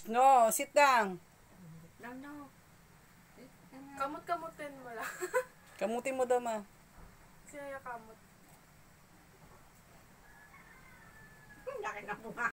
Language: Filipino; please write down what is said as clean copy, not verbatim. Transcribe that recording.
No, sit down. No. Kamot-kamutin mo lang. Kamutin mo daw, ma. Sinaya kamot. Laki na bunga.